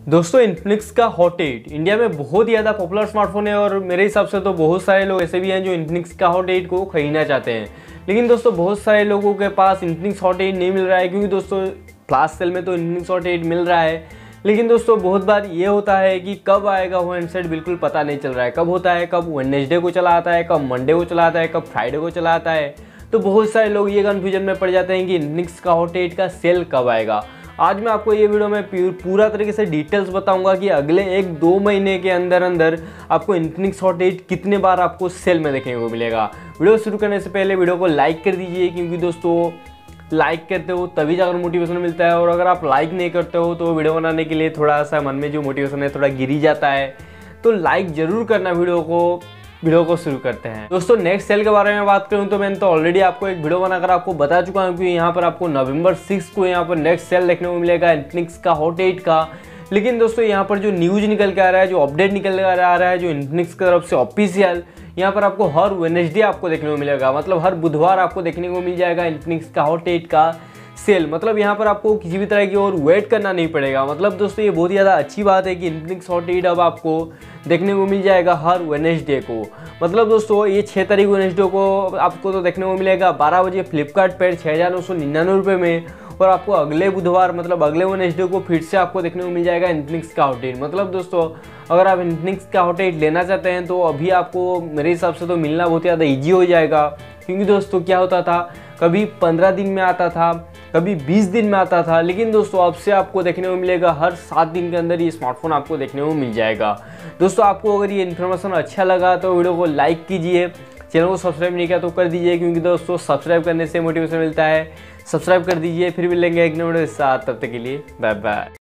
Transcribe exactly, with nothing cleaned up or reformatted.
दोस्तों इन्फिनिक्स का hot eight India में बहुत ही ज़्यादा पॉपुलर स्मार्टफोन है और मेरे हिसाब से तो बहुत सारे लोग ऐसे भी हैं जो इन्फिनिक्स का हॉट एट को खरीदना चाहते हैं। लेकिन दोस्तों बहुत सारे लोगों के पास इन्फिनिक्स हॉट एट नहीं मिल रहा है, क्योंकि दोस्तों फ्लैश सेल में तो इन्फिनिक्स हॉट एट मिल रहा है, लेकिन दोस्तों बहुत बार ये होता है कि कब आएगा वो हैंडसेट बिल्कुल पता नहीं चल रहा है। कब होता है, कब वेडनेसडे को चला आता है, कब मंडे को चला आता है, कब फ्राइडे को चला आता है। तो बहुत सारे लोग ये कन्फ्यूजन में पड़ जाते हैं कि इन्फिनिक्स का हॉट एट का सेल कब आएगा। आज मैं आपको ये वीडियो में पूरा तरीके से डिटेल्स बताऊंगा कि अगले एक दो महीने के अंदर अंदर आपको इन्फिनिक्स हॉट एट कितने बार आपको सेल में देखने को मिलेगा। वीडियो शुरू करने से पहले वीडियो को लाइक कर दीजिए, क्योंकि दोस्तों लाइक करते हो तभी जाकर मोटिवेशन मिलता है, और अगर आप लाइक नहीं करते हो तो वीडियो बनाने के लिए थोड़ा सा मन में जो मोटिवेशन है थोड़ा गिर ही जाता है। तो लाइक ज़रूर करना वीडियो को। वीडियो को शुरू करते हैं। दोस्तों नेक्स्ट सेल के बारे में बात करूं तो मैंने तो ऑलरेडी आपको एक वीडियो बनाकर आपको बता चुका हूं कि यहाँ पर आपको नवंबर सिक्स को यहाँ पर नेक्स्ट सेल देखने को मिलेगा इन्फिनिक्स का हॉट एट का। लेकिन दोस्तों यहाँ पर जो न्यूज निकल के आ रहा है, जो अपडेट निकल के आ रहा है, जो इन्फिनिक्स की तरफ से ऑफिशियल, यहाँ पर आपको हर वेडनेसडे आपको देखने को मिलेगा, मतलब हर बुधवार आपको देखने को मिल जाएगा इन्फिनिक्स का हॉट एट का सेल। मतलब यहाँ पर आपको किसी भी तरह की और वेट करना नहीं पड़ेगा। मतलब दोस्तों ये बहुत ही ज़्यादा अच्छी बात है कि इन्फिनिक्स हॉट एट अब आपको देखने को मिल जाएगा हर वेडनेसडे को। मतलब दोस्तों ये छः तारीख वेडनेसडे को आपको तो देखने को मिलेगा बारह बजे फ्लिपकार्ट पर छः हज़ार नौ सौ निन्यानवे रुपये में, और आपको अगले बुधवार मतलब अगले वेडनेसडे को फिर से आपको देखने को मिल जाएगा इन्फिनिक्स का हॉट एट। मतलब दोस्तों अगर आप इन्फिनिक्स का हॉट एट लेना चाहते हैं तो अभी आपको मेरे हिसाब से तो मिलना बहुत ज़्यादा ईजी हो जाएगा। क्योंकि दोस्तों क्या होता था, कभी पंद्रह दिन में आता था, कभी बीस दिन में आता था, लेकिन दोस्तों अब से आपको देखने को मिलेगा हर सात दिन के अंदर ये स्मार्टफोन आपको देखने को मिल जाएगा। दोस्तों आपको अगर ये इन्फॉर्मेशन अच्छा लगा तो वीडियो को लाइक कीजिए, चैनल को सब्सक्राइब नहीं किया तो कर दीजिए, क्योंकि दोस्तों सब्सक्राइब करने से मोटिवेशन मिलता है। सब्सक्राइब कर दीजिए। फिर मिलेंगे एक नए वीडियो के साथ, तब तक के लिए बाय बाय।